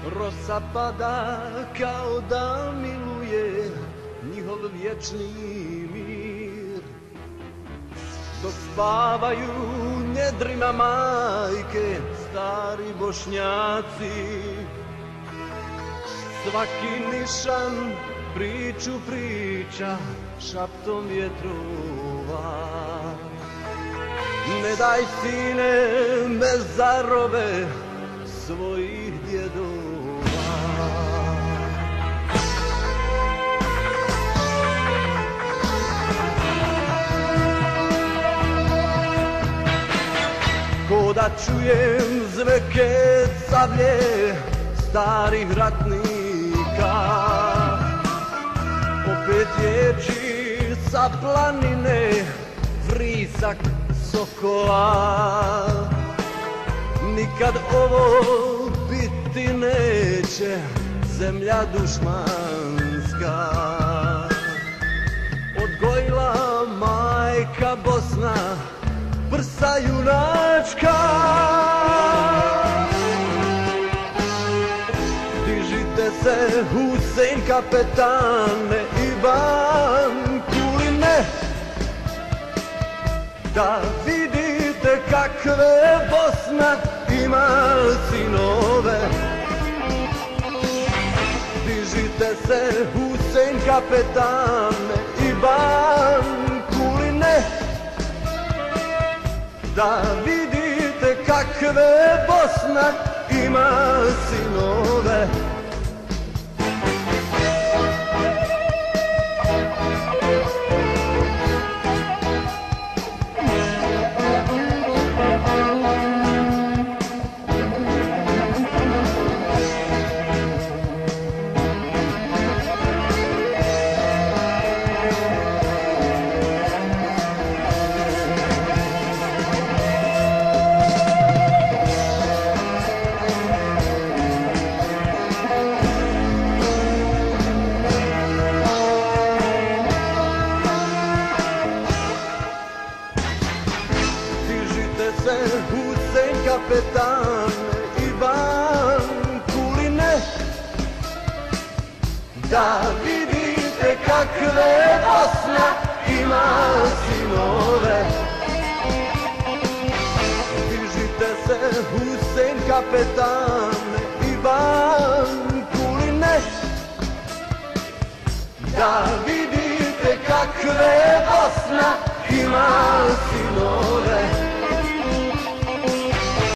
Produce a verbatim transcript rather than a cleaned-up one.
Rosa pada kao da miluje njihov vječni mir, dok spavaju njedrima majke stari Bošnjaci. Svaki nišan priču priča šaptom vjetrova. Ne daj, sine, me zarobe svojih djedova. Ko da čujem zveke sablje starih ratnika, opet riječi sa planine, vrisak sokola. Nikad ovo biti neće zemlja dušmanska. Odgojila majka Bosna prsa junačka. Dižite se, Husein kapetane i Ban Kuline, da vidite kakve Bosna ima sinove. Dižite se, Husein kapetane i Ban Kuline, da vidite kakve Bosna ima sinove. Husein kapetane i Ban Kuline, da vidite kakve Bosna ima sinove. Dižite se, Husein kapetane i Ban Kuline, da vidite kakve Bosna